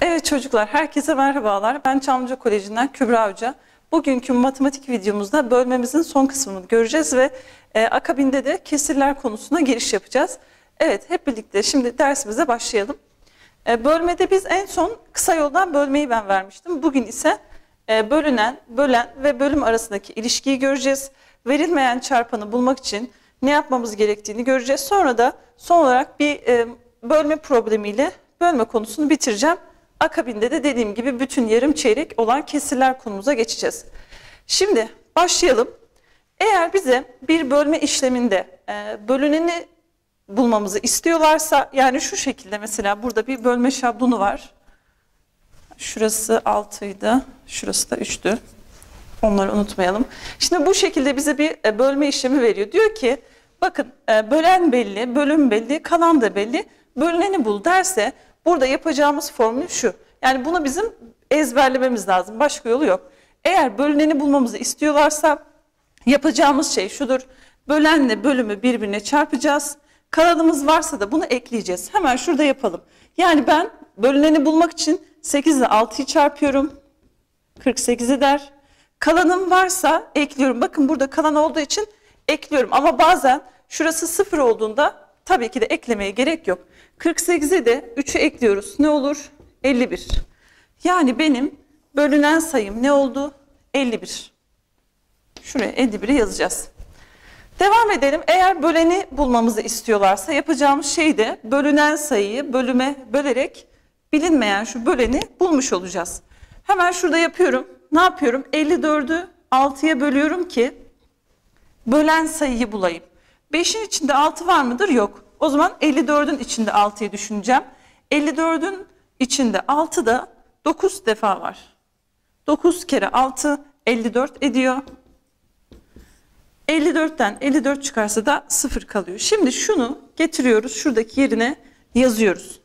Evet çocuklar, herkese merhabalar. Ben Çamlıca Koleji'nden Kübra Hoca. Bugünkü matematik videomuzda bölmemizin son kısmını göreceğiz ve akabinde de kesirler konusuna giriş yapacağız. Evet, hep birlikte şimdi dersimize başlayalım. Bölmede biz en son kısa yoldan bölmeyi ben vermiştim. Bugün ise bölünen, bölen ve bölüm arasındaki ilişkiyi göreceğiz. Verilmeyen çarpanı bulmak için ne yapmamız gerektiğini göreceğiz. Sonra da son olarak bir bölme problemiyle bölme konusunu bitireceğim. Akabinde de dediğim gibi bütün yarım çeyrek olan kesirler konumuza geçeceğiz. Şimdi başlayalım. Eğer bize bir bölme işleminde bölüneni bulmamızı istiyorlarsa, yani şu şekilde, mesela burada bir bölme şablonu var. Şurası 6'ydı, şurası da 3'tü. Onları unutmayalım. Şimdi bu şekilde bize bir bölme işlemi veriyor. Diyor ki bakın bölen belli, bölüm belli, kalan da belli. Bölüneni bul derse burada yapacağımız formül şu. Yani bunu bizim ezberlememiz lazım. Başka yolu yok. Eğer bölüneni bulmamızı istiyorlarsa yapacağımız şey şudur. Bölenle bölümü birbirine çarpacağız. Kalanımız varsa da bunu ekleyeceğiz. Hemen şurada yapalım. Yani ben bölüneni bulmak için 8 ile 6'yı çarpıyorum. 48 eder. Kalanım varsa ekliyorum. Bakın burada kalan olduğu için ekliyorum. Ama bazen şurası 0 olduğunda tabii ki de eklemeye gerek yok. 48'e de 3'ü ekliyoruz. Ne olur? 51. Yani benim bölünen sayım ne oldu? 51. Şuraya 51'i yazacağız. Devam edelim. Eğer böleni bulmamızı istiyorlarsa yapacağımız şey de bölünen sayıyı bölüme bölerek bilinmeyen şu böleni bulmuş olacağız. Hemen şurada yapıyorum. Ne yapıyorum? 54'ü 6'ya bölüyorum ki bölen sayıyı bulayım. 5'in içinde 6 var mıdır? Yok. O zaman 54'ün içinde 6'yı düşüneceğim. 54'ün içinde 6 da 9 defa var. 9 kere 6 54 ediyor. 54'ten 54 çıkarsa da 0 kalıyor. Şimdi şunu getiriyoruz. Şuradaki yerine yazıyoruz.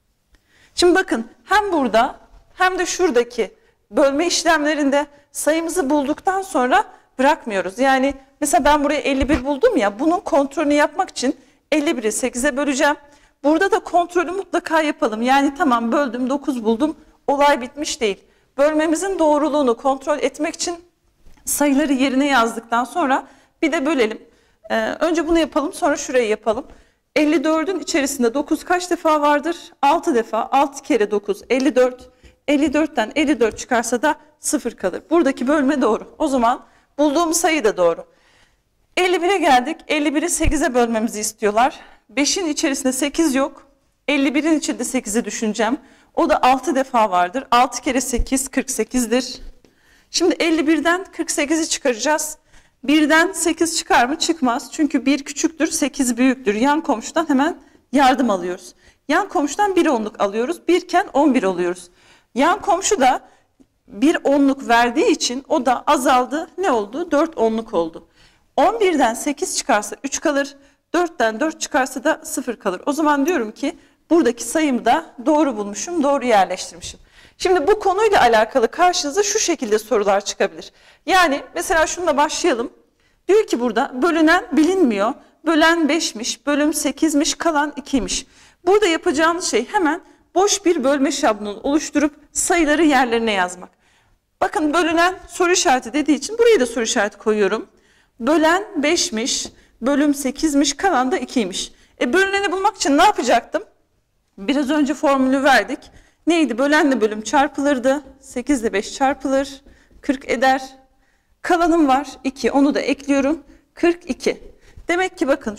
Şimdi bakın hem burada hem de şuradaki bölme işlemlerinde sayımızı bulduktan sonra bırakmıyoruz. Yani mesela ben buraya 51 buldum ya, bunun kontrolünü yapmak için 51'i 8'e böleceğim. Burada da kontrolü mutlaka yapalım. Yani tamam böldüm 9 buldum, olay bitmiş değil. Bölmemizin doğruluğunu kontrol etmek için sayıları yerine yazdıktan sonra bir de bölelim. Önce bunu yapalım, sonra şurayı yapalım. 54'ün içerisinde 9 kaç defa vardır? 6 defa. 6 kere 9 54. 54'ten 54 çıkarsa da 0 kalır. Buradaki bölme doğru. O zaman bulduğum sayı da doğru. 51'e geldik. 51'i 8'e bölmemizi istiyorlar. 5'in içerisinde 8 yok. 51'in içinde 8'i düşüneceğim. O da 6 defa vardır. 6 kere 8 48'dir. Şimdi 51'den 48'i çıkaracağız. 1'den 8 çıkar mı? Çıkmaz. Çünkü 1 küçüktür, 8 büyüktür. Yan komşudan hemen yardım alıyoruz. Yan komşudan 1 onluk alıyoruz. 1 iken 11 oluyoruz. Yan komşu da 1 onluk verdiği için o da azaldı. Ne oldu? 4 onluk oldu. 11'den 8 çıkarsa 3 kalır. 4'ten 4 çıkarsa da 0 kalır. O zaman diyorum ki buradaki sayımı da doğru bulmuşum, doğru yerleştirmişim. Şimdi bu konuyla alakalı karşınıza şu şekilde sorular çıkabilir. Yani mesela şununla başlayalım. Diyor ki burada bölünen bilinmiyor. Bölen 5'miş, bölüm 8'miş, kalan 2'ymiş. Burada yapacağımız şey hemen boş bir bölme şablonu oluşturup sayıları yerlerine yazmak. Bakın bölünen soru işareti dediği için buraya da soru işareti koyuyorum. Bölen 5'miş, bölüm 8'miş, kalan da 2'ymiş. Bölüneni bulmak için ne yapacaktım? Biraz önce formülü verdik. Neydi? Bölenle bölüm çarpılırdı. 8 ile 5 çarpılır. 40 eder. Kalanım var 2. Onu da ekliyorum. 42. Demek ki bakın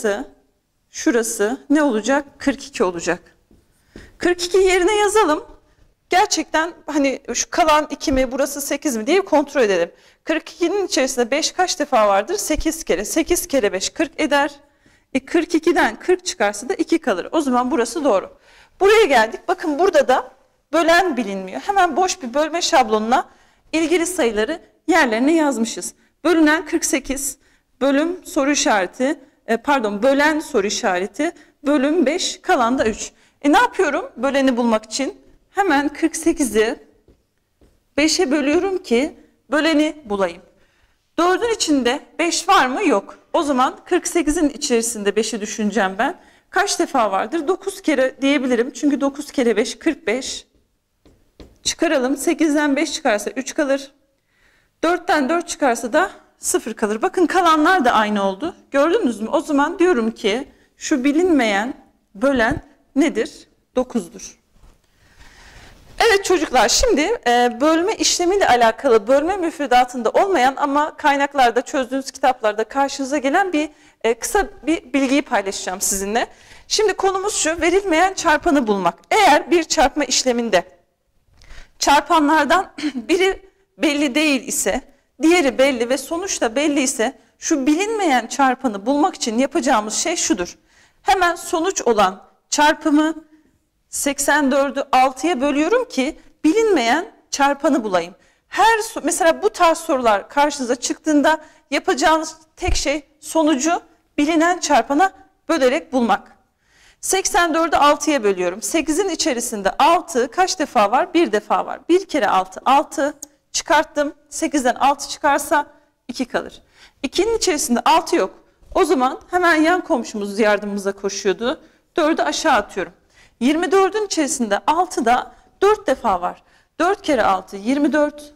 şurası ne olacak? 42 olacak. 42 yerine yazalım. Gerçekten hani şu kalan 2 mi, burası 8 mi diye kontrol edelim. 42'nin içerisinde 5 kaç defa vardır? 8 kere. 8 kere 5 40 eder. 42'den 40 çıkarsa da 2 kalır. O zaman burası doğru. Buraya geldik. Bakın burada da bölen bilinmiyor. Hemen boş bir bölme şablonuna ilgili sayıları yerlerine yazmışız. Bölünen 48, bölüm soru işareti, bölen soru işareti, bölüm 5, kalan da 3. Ne yapıyorum böleni bulmak için? Hemen 48'i 5'e bölüyorum ki böleni bulayım. 4'ün içinde 5 var mı? Yok. O zaman 48'in içerisinde 5'i düşüneceğim ben. Kaç defa vardır? 9 kere diyebilirim. Çünkü 9 kere 5 45. Çıkaralım. 8'den 5 çıkarsa 3 kalır. 4'ten 4 çıkarsa da 0 kalır. Bakın kalanlar da aynı oldu. Gördünüz mü? O zaman diyorum ki şu bilinmeyen bölen nedir? 9'dur. Evet çocuklar, şimdi bölme işlemiyle alakalı bölme müfredatında olmayan ama kaynaklarda, çözdüğünüz kitaplarda karşınıza gelen bir kısa bir bilgiyi paylaşacağım sizinle. Şimdi konumuz şu: verilmeyen çarpanı bulmak. Eğer bir çarpma işleminde çarpanlardan biri belli değil ise, diğeri belli ve sonuç da belli ise, şu bilinmeyen çarpanı bulmak için yapacağımız şey şudur: hemen sonuç olan çarpımı 84'ü 6'ya bölüyorum ki bilinmeyen çarpanı bulayım. Mesela bu tarz sorular karşınıza çıktığında yapacağınız tek şey sonucu bilinen çarpana bölerek bulmak. 84'ü 6'ya bölüyorum. 8'in içerisinde 6 kaç defa var? 1 defa var. 1 kere 6, 6 çıkarttım. 8'den 6 çıkarsa 2 kalır. 2'nin içerisinde 6 yok. O zaman hemen yan komşumuz yardımımıza koşuyordu. 4'ü aşağı atıyorum. 24'ün içerisinde 6 da 4 defa var. 4 kere 6, 24.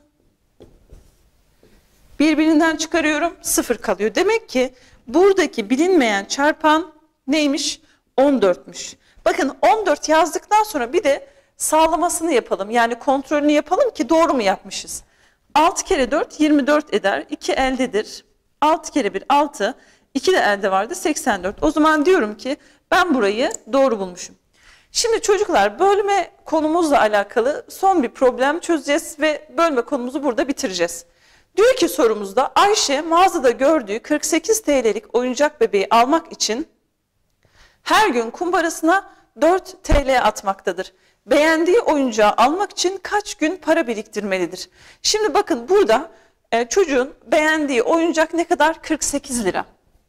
Birbirinden çıkarıyorum, 0 kalıyor. Demek ki buradaki bilinmeyen çarpan neymiş? 14'müş. Bakın 14 yazdıktan sonra bir de sağlamasını yapalım. Yani kontrolünü yapalım ki doğru mu yapmışız. 6 kere 4 24 eder. 2 eldedir. 6 kere 1 6. 2 de elde vardı, 84. O zaman diyorum ki ben burayı doğru bulmuşum. Şimdi çocuklar, bölme konumuzla alakalı son bir problem çözeceğiz ve bölme konumuzu burada bitireceğiz. Diyor ki sorumuzda, Ayşe mağazada gördüğü 48 TL'lik oyuncak bebeği almak için her gün kumbarasına 4 TL atmaktadır. Beğendiği oyuncağı almak için kaç gün para biriktirmelidir? Şimdi bakın burada çocuğun beğendiği oyuncak ne kadar? 48 lira.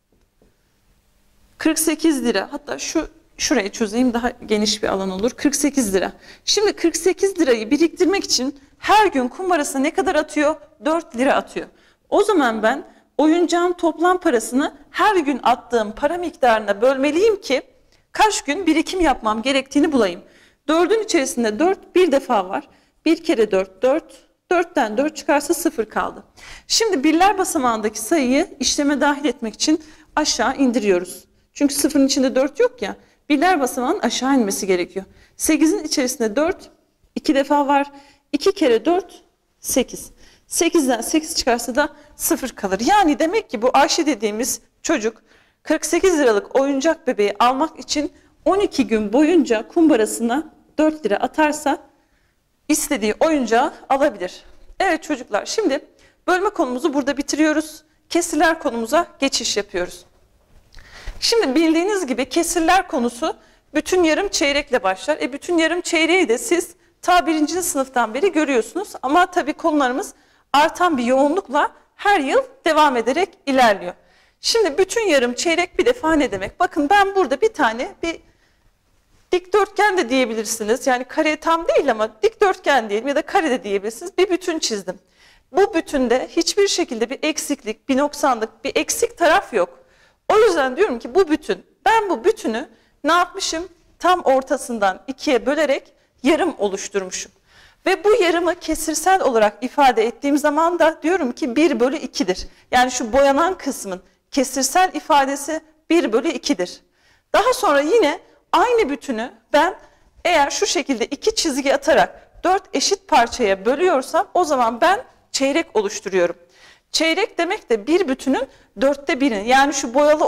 48 lira, hatta şurayı çözeyim, daha geniş bir alan olur. 48 lira. Şimdi 48 lirayı biriktirmek için her gün kumbarasına ne kadar atıyor? 4 lira atıyor. O zaman ben oyuncağın toplam parasını her gün attığım para miktarına bölmeliyim ki kaç gün birikim yapmam gerektiğini bulayım. 4'ün içerisinde 4 bir defa var. 1 kere 4, 4. 4'ten 4 çıkarsa 0 kaldı. Şimdi birler basamağındaki sayıyı işleme dahil etmek için aşağı indiriyoruz. Çünkü 0'ın içinde 4 yok ya. Birler basamağının aşağı inmesi gerekiyor. 8'in içerisinde 4 2 defa var. 2 kere 4 8. 8'den 8 çıkarsa da 0 kalır. Yani demek ki bu Ayşe dediğimiz çocuk 48 liralık oyuncak bebeği almak için 12 gün boyunca kumbarasına 4 lira atarsa istediği oyuncağı alabilir. Evet çocuklar, şimdi bölme konumuzu burada bitiriyoruz. Kesirler konumuza geçiş yapıyoruz. Şimdi bildiğiniz gibi kesirler konusu bütün yarım çeyrekle başlar. Bütün yarım çeyreği de siz ta 1. sınıftan beri görüyorsunuz. Ama tabii konularımız artan bir yoğunlukla her yıl devam ederek ilerliyor. Şimdi bütün yarım çeyrek bir defa ne demek? Bakın ben burada bir dikdörtgen de diyebilirsiniz. Yani kare tam değil ama dikdörtgen diyelim ya da kare de diyebilirsiniz. Bir bütün çizdim. Bu bütünde hiçbir şekilde bir eksiklik, bir noksanlık, bir eksik taraf yok. O yüzden diyorum ki bu bütün, ben bu bütünü ne yapmışım? Tam ortasından 2'ye bölerek yarım oluşturmuşum. Ve bu yarımı kesirsel olarak ifade ettiğim zaman da diyorum ki 1 bölü 2'dir. Yani şu boyanan kısmın kesirsel ifadesi 1 bölü 2'dir. Daha sonra yine aynı bütünü ben eğer şu şekilde 2 çizgi atarak 4 eşit parçaya bölüyorsam o zaman ben çeyrek oluşturuyorum. Çeyrek demek de bir bütünün 4'te 1'in, yani şu boyalı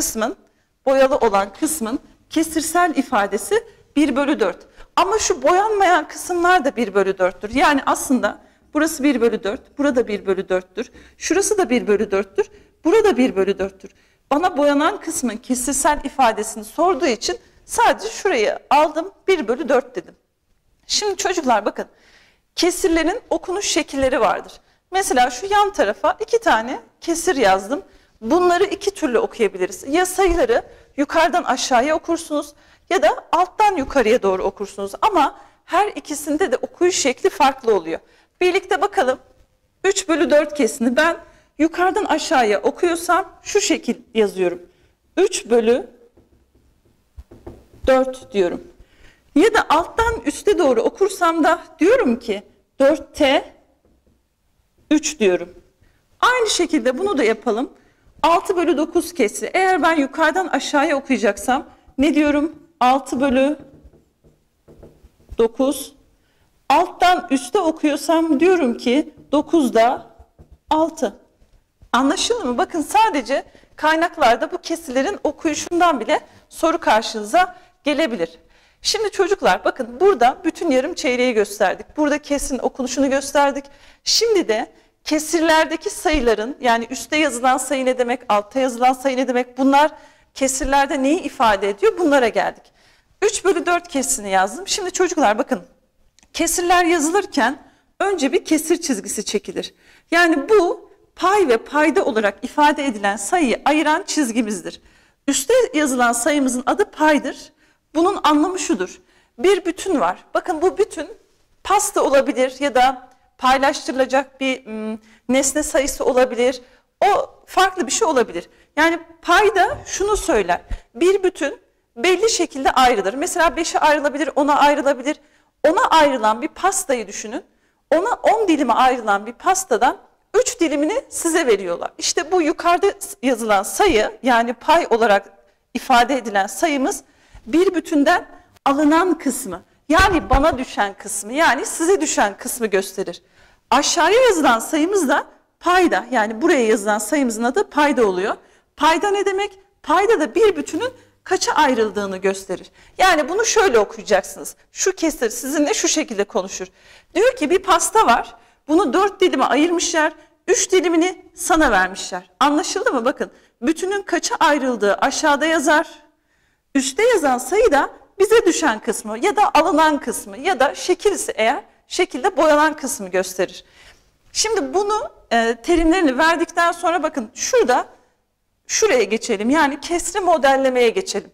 olan kısmın kesirsel ifadesi 1 bölü 4. Ama şu boyanmayan kısımlar da 1 bölü 4'tür. Yani aslında burası 1 bölü 4, burada 1 bölü 4'tür. Şurası da 1 bölü 4'tür, burada 1 bölü 4'tür. Bana boyanan kısmın kesirsel ifadesini sorduğu için sadece şurayı aldım, 1 bölü 4 dedim. Şimdi çocuklar bakın, kesirlerin okunuş şekilleri vardır. Mesela şu yan tarafa 2 tane kesir yazdım. Bunları 2 türlü okuyabiliriz. Ya sayıları yukarıdan aşağıya okursunuz ya da alttan yukarıya doğru okursunuz. Ama her ikisinde de okuyuş şekli farklı oluyor. Birlikte bakalım. 3 bölü 4 kesini ben yukarıdan aşağıya okuyorsam şu şekil yazıyorum. 3 bölü 4 diyorum. Ya da alttan üste doğru okursam da diyorum ki 4T 3 diyorum. Aynı şekilde bunu da yapalım. 6 bölü 9 kesri. Eğer ben yukarıdan aşağıya okuyacaksam ne diyorum? 6 bölü 9. Alttan üste okuyorsam diyorum ki 9'da 6. Anlaşıldı mı? Bakın sadece kaynaklarda bu kesirlerin okuyuşundan bile soru karşınıza gelebilir. Şimdi çocuklar bakın burada bütün yarım çeyreği gösterdik. Burada kesirin okunuşunu gösterdik. Şimdi de kesirlerdeki sayıların, yani üstte yazılan sayı ne demek, altta yazılan sayı ne demek, bunlar kesirlerde neyi ifade ediyor, bunlara geldik. 3 bölü 4 kesirini yazdım. Şimdi çocuklar bakın, kesirler yazılırken önce bir kesir çizgisi çekilir. Yani bu pay ve payda olarak ifade edilen sayıyı ayıran çizgimizdir. Üstte yazılan sayımızın adı paydır. Bunun anlamı şudur: bir bütün var. Bakın bu bütün pasta olabilir ya da paylaştırılacak bir nesne sayısı olabilir. O farklı bir şey olabilir. Yani payda şunu söyler: bir bütün belli şekilde ayrılır. Mesela 5'e ayrılabilir, 10'a ayrılabilir. 10'a ayrılan bir pastayı düşünün. Ona 10 dilime ayrılan bir pastadan 3 dilimini size veriyorlar. İşte bu yukarıda yazılan sayı, yani pay olarak ifade edilen sayımız bir bütünden alınan kısmı, yani bana düşen kısmı, yani size düşen kısmı gösterir. Aşağıya yazılan sayımız da payda, yani buraya yazılan sayımızın adı payda oluyor. Payda ne demek? Payda da bir bütünün kaça ayrıldığını gösterir. Yani bunu şöyle okuyacaksınız. Şu kesir sizinle şu şekilde konuşur. Diyor ki bir pasta var. Bunu 4 dilime ayırmışlar. 3 dilimini sana vermişler. Anlaşıldı mı? Bakın, bütünün kaça ayrıldığı aşağıda yazar. Üste yazan sayı da bize düşen kısmı ya da alınan kısmı ya da şekilse eğer şekilde boyanan kısmı gösterir. Şimdi bunu terimlerini verdikten sonra bakın şuraya geçelim. Yani kesri modellemeye geçelim.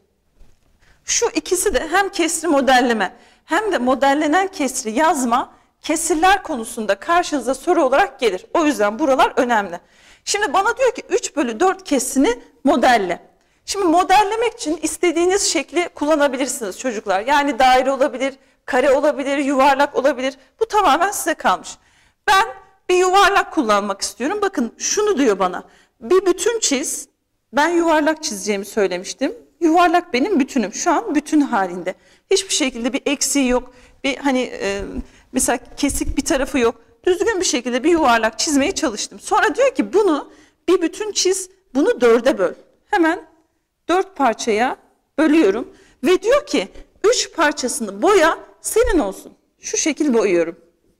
Şu ikisi de hem kesri modelleme hem de modellenen kesri yazma, kesirler konusunda karşınıza soru olarak gelir. O yüzden buralar önemli. Şimdi bana diyor ki 3 bölü 4 kesrini modelle. Şimdi modellemek için istediğiniz şekli kullanabilirsiniz çocuklar. Yani daire olabilir, kare olabilir, yuvarlak olabilir. Bu tamamen size kalmış. Ben bir yuvarlak kullanmak istiyorum. Bakın şunu diyor bana: bir bütün çiz. Ben yuvarlak çizeceğimi söylemiştim. Yuvarlak benim bütünüm. Şu an bütün halinde. Hiçbir şekilde bir eksiği yok. Bir mesela kesik bir tarafı yok. Düzgün bir şekilde bir yuvarlak çizmeye çalıştım. Sonra diyor ki bunu bir bütün çiz, bunu 4'e böl. Hemen 4 parçaya bölüyorum. Ve diyor ki 3 parçasını boya, senin olsun. Şu şekil boyuyorum.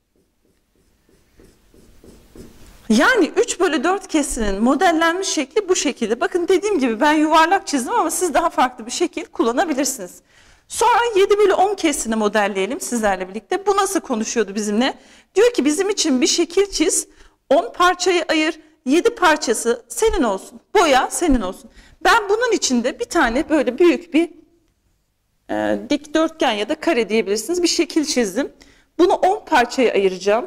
Yani 3 bölü 4 kesinin modellenmiş şekli bu şekilde. Bakın dediğim gibi ben yuvarlak çizdim ama siz daha farklı bir şekil kullanabilirsiniz. Sonra 7 bölü 10 kesini modelleyelim sizlerle birlikte. Bu nasıl konuşuyordu bizimle? Diyor ki bizim için bir şekil çiz, 10 parçayı ayır, 7 parçası senin olsun. Boya senin olsun. Ben bunun içinde bir tane böyle büyük bir dikdörtgen ya da kare diyebilirsiniz bir şekil çizdim. Bunu 10 parçaya ayıracağım.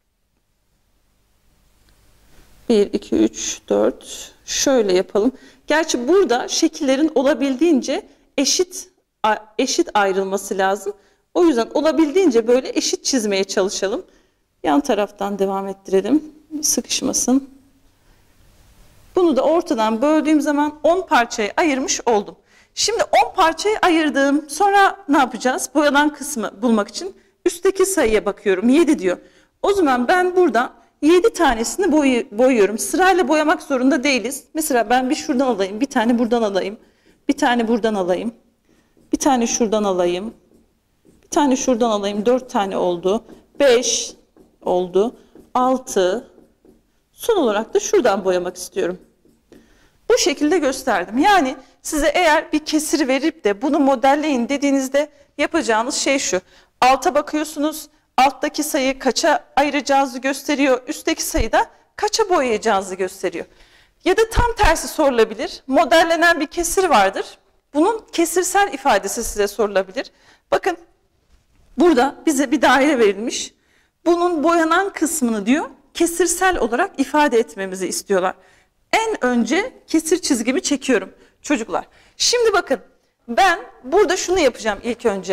1, 2, 3, 4 şöyle yapalım. Gerçi burada şekillerin olabildiğince eşit ayrılması lazım. O yüzden olabildiğince böyle eşit çizmeye çalışalım. Yan taraftan devam ettirelim. Sıkışmasın. Bunu da ortadan böldüğüm zaman 10 parçaya ayırmış oldum. Şimdi 10 parçayı ayırdım. Sonra ne yapacağız? Boyanan kısmı bulmak için üstteki sayıya bakıyorum. 7 diyor. O zaman ben burada 7 tanesini boyuyorum. Sırayla boyamak zorunda değiliz. Mesela ben bir şuradan alayım, bir tane buradan alayım, bir tane buradan alayım, bir tane şuradan alayım, bir tane şuradan alayım. 4 tane oldu. 5 oldu. 6. Son olarak da şuradan boyamak istiyorum. Bu şekilde gösterdim. Yani size eğer bir kesiri verip de bunu modelleyin dediğinizde yapacağınız şey şu: alta bakıyorsunuz, alttaki sayı kaça ayıracağınızı gösteriyor, üstteki sayı da kaça boyayacağınızı gösteriyor. Ya da tam tersi sorulabilir. Modellenen bir kesir vardır. Bunun kesirsel ifadesi size sorulabilir. Bakın burada bize bir daire verilmiş. Bunun boyanan kısmını diyor kesirsel olarak ifade etmemizi istiyorlar. En önce kesir çizgimi çekiyorum çocuklar. Şimdi bakın ben burada şunu yapacağım ilk önce.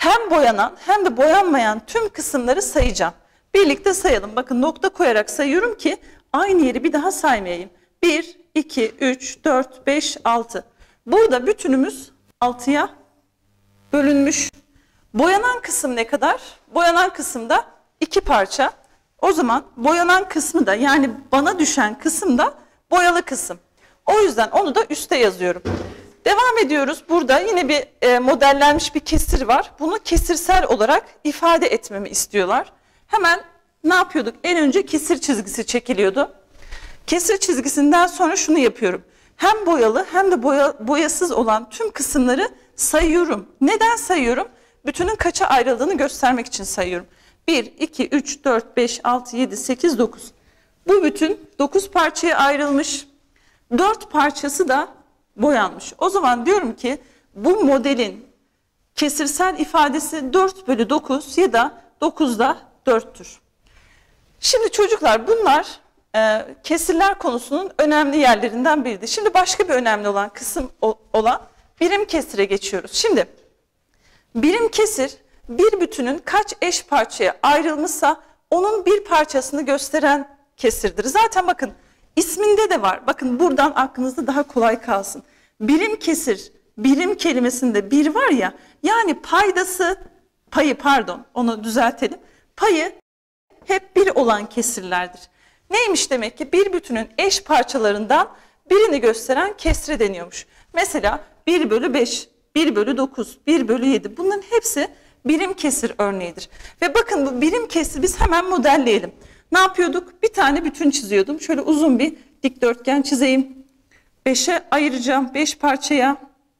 hem boyanan hem de boyanmayan tüm kısımları sayacağım. Birlikte sayalım. Bakın nokta koyarak sayıyorum ki aynı yeri bir daha saymayayım. 1, 2, 3, 4, 5, 6. Burada bütünümüz 6'ya bölünmüş. Boyanan kısım ne kadar? Boyanan kısımda 2 parça. O zaman boyanan kısmı da yani bana düşen kısım da boyalı kısım. O yüzden onu da üste yazıyorum. Devam ediyoruz. Burada yine bir modellenmiş bir kesir var. Bunu kesirsel olarak ifade etmemi istiyorlar. Hemen ne yapıyorduk? En önce kesir çizgisi çekiliyordu. Kesir çizgisinden sonra şunu yapıyorum. Hem boyalı hem de boyasız olan tüm kısımları sayıyorum. Neden sayıyorum? Bütünün kaça ayrıldığını göstermek için sayıyorum. 1, 2, 3, 4, 5, 6, 7, 8, 9. Bu bütün 9 parçaya ayrılmış. 4 parçası da boyanmış. O zaman diyorum ki bu modelin kesirsel ifadesi 4 bölü 9 ya da 9'da 4'tür. Şimdi çocuklar bunlar kesirler konusunun önemli yerlerinden biridir. Şimdi başka bir önemli olan kısım olan birim kesire geçiyoruz. Şimdi birim kesir bir bütünün kaç eş parçaya ayrılmışsa onun bir parçasını gösteren kesirdir. Zaten bakın isminde de var. Bakın buradan aklınızda daha kolay kalsın. Birim kesir, birim kelimesinde bir var ya, yani payı pardon onu düzeltelim. Payı hep bir olan kesirlerdir. Neymiş demek ki? Bir bütünün eş parçalarından birini gösteren kesre deniyormuş. Mesela 1 bölü 5, 1 bölü 9, 1 bölü 7 bunların hepsi birim kesir örneğidir. Ve bakın bu birim kesri biz hemen modelleyelim. Ne yapıyorduk? Bir tane bütün çiziyordum. Şöyle uzun bir dikdörtgen çizeyim. 5'e ayıracağım. 5 parçaya.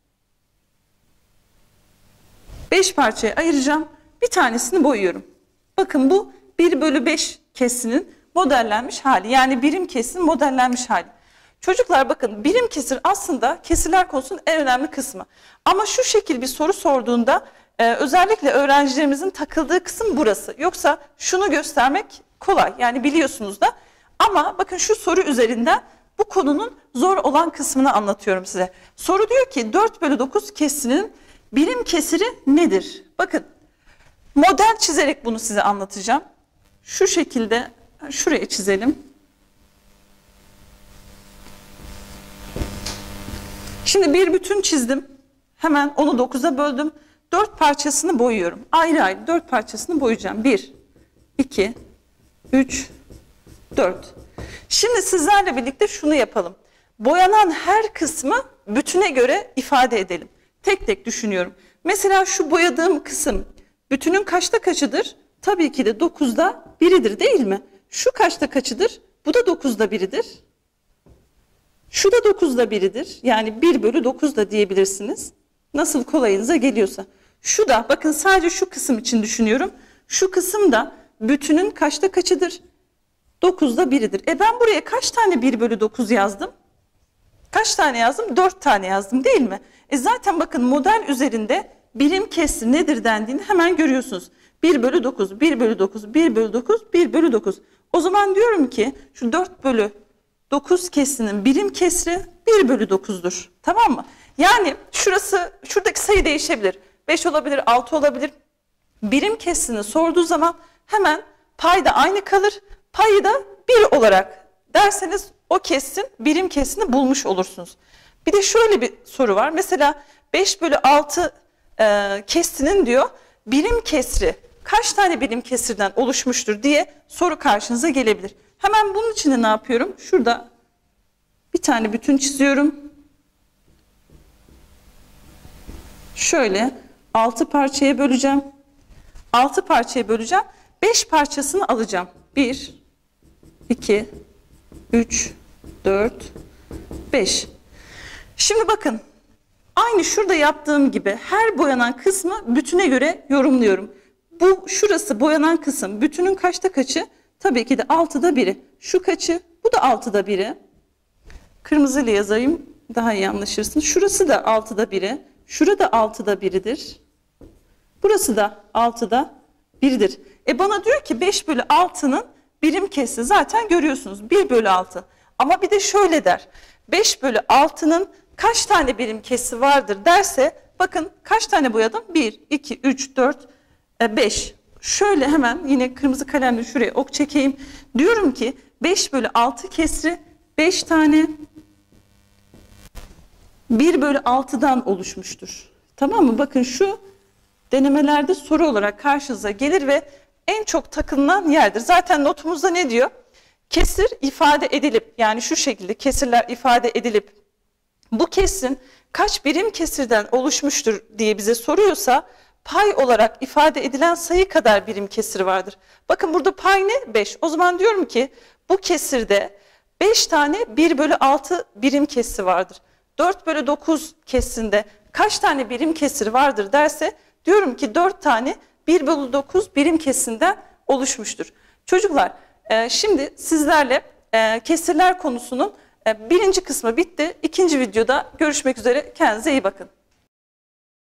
5 parçaya ayıracağım. Bir tanesini boyuyorum. Bakın bu 1 bölü 5 kesrinin modellenmiş hali. Yani birim kesirin modellenmiş hali. Çocuklar bakın birim kesir aslında kesirler konusunun en önemli kısmı. Ama şu şekil bir soru sorduğunda özellikle öğrencilerimizin takıldığı kısım burası. Yoksa şunu göstermek kolay. Yani biliyorsunuz da. Ama bakın şu soru üzerinden bu konunun zor olan kısmını anlatıyorum size. Soru diyor ki 4 bölü 9 kesirinin birim kesiri nedir? Bakın model çizerek bunu size anlatacağım. Şu şekilde şuraya çizelim. Şimdi bir bütün çizdim. Hemen onu 9'a böldüm. 4 parçasını boyuyorum. Ayrı ayrı 4 parçasını boyayacağım. 1, 2, 3, 4. Şimdi sizlerle birlikte şunu yapalım. Boyanan her kısmı bütüne göre ifade edelim. Tek tek düşünüyorum. Mesela şu boyadığım kısım bütünün kaçta kaçıdır? Tabii ki de 9'da 1'idir değil mi? Şu kaçta kaçıdır? Bu da 9'da 1'idir. Şu da 9'da 1'idir. Yani 1 bölü 9 da diyebilirsiniz. Nasıl kolayınıza geliyorsa. Şu da bakın sadece şu kısım için düşünüyorum. Şu kısım da bütünün kaçta kaçıdır? 9'da 1'idir. Ben buraya kaç tane 1 bölü 9 yazdım? Kaç tane yazdım? 4 tane yazdım değil mi? Zaten bakın model üzerinde birim kesri nedir dendiğini hemen görüyorsunuz. 1 bölü 9, 1 bölü 9, 1 bölü 9, 1 bölü 9. O zaman diyorum ki şu 4 bölü 9 kesrinin birim kesri 1 bölü 9'dur. Tamam mı? Yani şuradaki sayı değişebilir. 5 olabilir, 6 olabilir. Birim kesrini sorduğu zaman hemen payda aynı kalır. Payı da 1 olarak derseniz o kesrin birim kesrini bulmuş olursunuz. Bir de şöyle bir soru var. Mesela 5 bölü 6 kesrinin diyor birim kesri kaç tane birim kesirden oluşmuştur diye soru karşınıza gelebilir. Hemen bunun için de ne yapıyorum? Şurada bir tane bütün çiziyorum. Şöyle 6 parçaya böleceğim. 6 parçaya böleceğim. 5 parçasını alacağım. 1, 2, 3, 4, 5. Şimdi bakın. Aynı şurada yaptığım gibi her boyanan kısmı bütüne göre yorumluyorum. Şurası boyanan kısım bütünün kaçta kaçı? Tabii ki de 6'da 1'i. Şu kaçı? Bu da 6'da 1'i. Kırmızıyla yazayım daha iyi anlaşırsınız. Şurası da 6'da 1'i. Şurada 6'da 1'idir. Burası da 6'da 1'dir. Bana diyor ki 5 bölü 6'nın birim kesri zaten görüyorsunuz. 1 bölü 6. Ama bir de şöyle der. 5 bölü 6'nın kaç tane birim kesri vardır derse bakın kaç tane boyadım? 1, 2, 3, 4, 5. Şöyle hemen yine kırmızı kalemle şuraya ok çekeyim. Diyorum ki 5 bölü 6 kesri 5 tane 1 bölü 6'dan oluşmuştur. Tamam mı? Bakın şu denemelerde soru olarak karşınıza gelir ve en çok takılan yerdir. Zaten notumuzda ne diyor? Kesir ifade edilip, yani şu şekilde kesirler ifade edilip bu kesirin kaç birim kesirden oluşmuştur diye bize soruyorsa pay olarak ifade edilen sayı kadar birim kesir vardır. Bakın burada pay ne? 5. O zaman diyorum ki bu kesirde 5 tane 1 bölü 6 birim kesiri vardır. 4 bölü 9 kesirinde kaç tane birim kesir vardır derse diyorum ki 4 tane 1 bölü 9 birim kesirinden oluşmuştur. Çocuklar şimdi sizlerle kesirler konusunun birinci kısmı bitti. İkinci videoda görüşmek üzere. Kendinize iyi bakın.